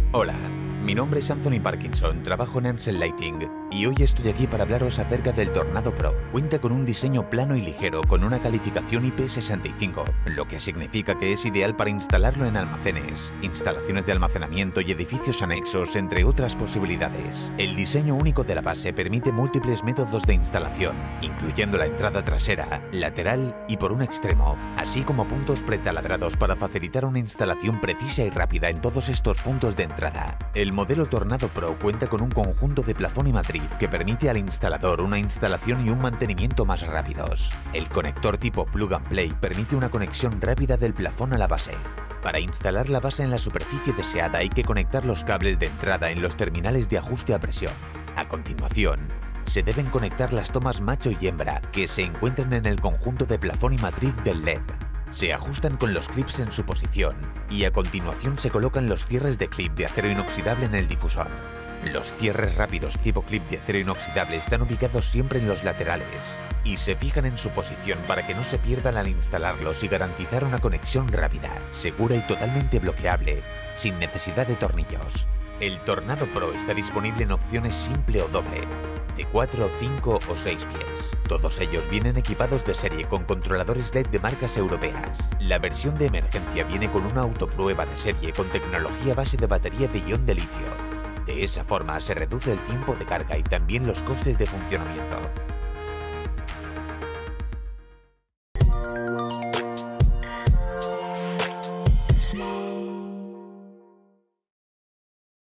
Hola, mi nombre es Anthony Parkinson, trabajo en Ansel Lighting y hoy estoy aquí para hablaros acerca del Tornado Pro. Cuenta con un diseño plano y ligero con una calificación IP65, lo que significa que es ideal para instalarlo en almacenes, instalaciones de almacenamiento y edificios anexos, entre otras posibilidades. El diseño único de la base permite múltiples métodos de instalación, incluyendo la entrada trasera, lateral y por un extremo, así como puntos pretaladrados para facilitar una instalación precisa y rápida en todos estos puntos de entrada. El modelo Tornado Pro cuenta con un conjunto de plafón y matriz que permite al instalador una instalación y un mantenimiento más rápidos. El conector tipo Plug and Play permite una conexión rápida del plafón a la base. Para instalar la base en la superficie deseada hay que conectar los cables de entrada en los terminales de ajuste a presión. A continuación, se deben conectar las tomas macho y hembra que se encuentran en el conjunto de plafón y matriz del LED. Se ajustan con los clips en su posición y a continuación se colocan los cierres de clip de acero inoxidable en el difusor. Los cierres rápidos tipo clip de acero inoxidable están ubicados siempre en los laterales y se fijan en su posición para que no se pierdan al instalarlos y garantizar una conexión rápida, segura y totalmente bloqueable, sin necesidad de tornillos. El Tornado Pro está disponible en opciones simple o doble, de 4, 5 o 6 pies. Todos ellos vienen equipados de serie con controladores LED de marcas europeas. La versión de emergencia viene con una autoprueba de serie con tecnología base de batería de ion de litio. De esa forma se reduce el tiempo de carga y también los costes de funcionamiento.